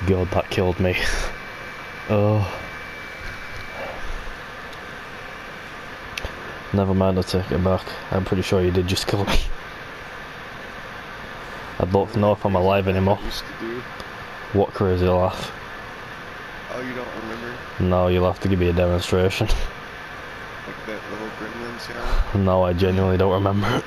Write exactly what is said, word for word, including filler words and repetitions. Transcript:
God, that killed me. Oh. Never mind, I take it back. I'm pretty sure you did just kill me. I'd love to know if I'm alive anymore. What crazy laugh? Oh, you don't remember? No, you'll have to give me a demonstration. Like that little gremlin sound? No, I genuinely don't remember.